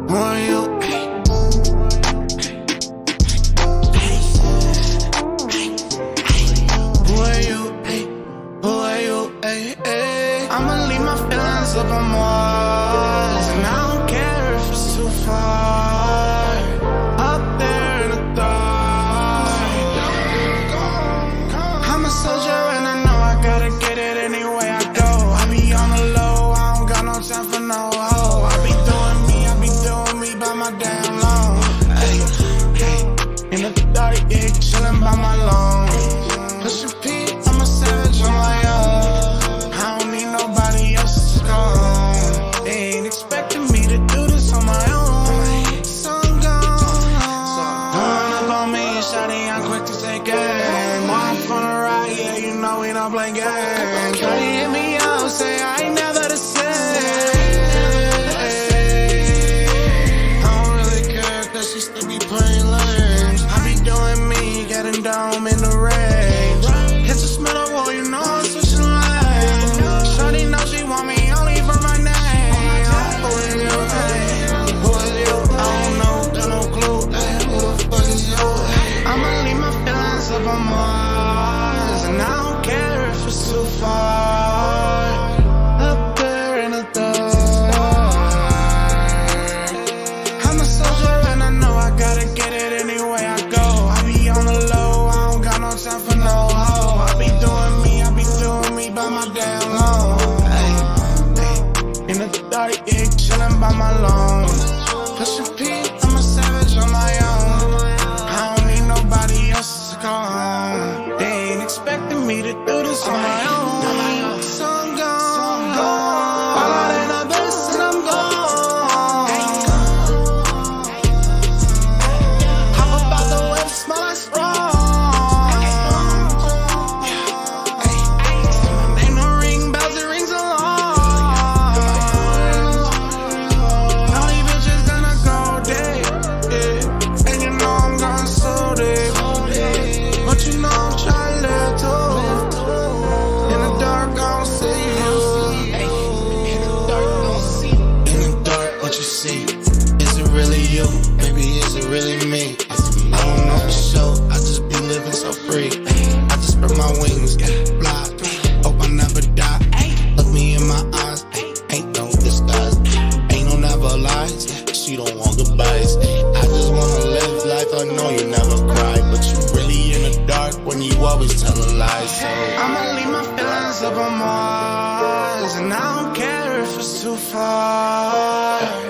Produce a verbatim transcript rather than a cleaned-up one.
Who are you? Who are you? Who are you? I'ma leave my feelings up on Mars, and I don't care if it's too far. Up there in the dark, I'm a soldier and I know I gotta get it anyway I go. I be on the low, I don't got no time for no hoe. I be doing me, I be doing me by my damn loan. Hey, hey, in the dark, yeah, chillin' by my lawn. Push P, I'm a savage on my own. I don't need nobody else's gone. They ain't expecting me to do this on my own. So I'm gone. Pulling up on me, shawty, I'm quick to take aim. I'm from the ride, yeah, you know we don't play games. Shawty hit me up, say I ain't never the same. I don't really care, cause she still be playing lanes. I be doing me, getting down in the range. Hits the smell of war, you know I'm switching lanes. Shawty know she want me only for my name. Who is you? Who is you? I don't know, got no clue. Who the fuck is you? I'ma leave my feelings up on Mars, and I don't care if it's too far. Up there in the dark, I'm a soldier and I know I gotta get it anyway I go. I be on the low, I don't got no time for no hoe. I be doing me, I be doing me by my damn loan. Hey, hey, in the dark, yeah, chillin' by my lawn. Pushing P, I'm a savage on my own. I don't need nobody else's gone. They ain't expecting me to do this on my own. So I'm gone, gone. All out in the best and I'm gone. Hop about the whip, smell like strong. Ain't no ring bells, it rings alarm. All these bitches gonna go dead, yeah. And you know I'm going so deep. But you know I'm trying to live too. In the dark, I don't see you. In the dark, what you see? Is it really you? Baby, is it really me? I don't know for sure, I just be living so free. I just spread my wings, fly. Hope I never die. Look me in my eyes, ain't no disguise. Ain't no never lies, she don't want goodbyes. I just wanna live life, I know you never cry. But you really in the dark when you always tell a lie. So I'ma leave my feelings up on Mars, and I don't care if it's too far.